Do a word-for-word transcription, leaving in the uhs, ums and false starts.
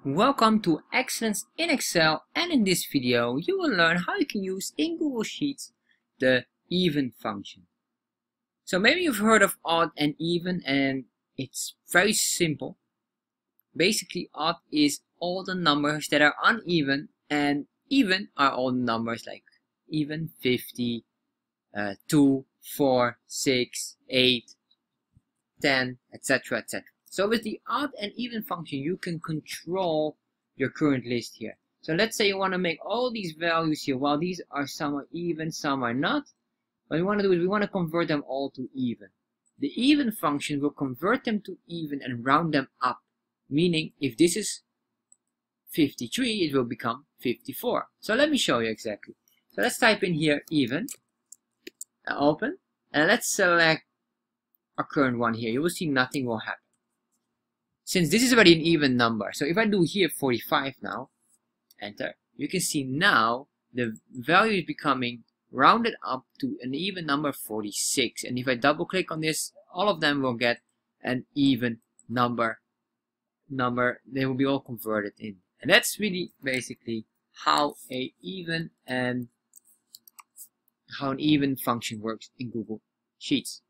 Welcome to Excellence in Excel, and in this video you will learn how you can use in Google Sheets the even function. So maybe you've heard of odd and even, and it's very simple. Basically, odd is all the numbers that are uneven, and even are all the numbers like even, fifty, uh, two, four, six, eight, ten, etc, et cetera. So with the odd and even function, you can control your current list here. So let's say you want to make all these values here. Well, these are some are even, some are not. What we want to do is we want to convert them all to even. The even function will convert them to even and round them up. Meaning, if this is fifty-three, it will become fifty-four. So let me show you exactly. So let's type in here even, open, and let's select our current one here. You will see nothing will happen, since this is already an even number. So if I do here forty-five now, enter, you can see now the value is becoming rounded up to an even number forty-six. And if I double click on this, all of them will get an even number. number They will be all converted in. And that's really basically how a even and how an even function works in Google Sheets.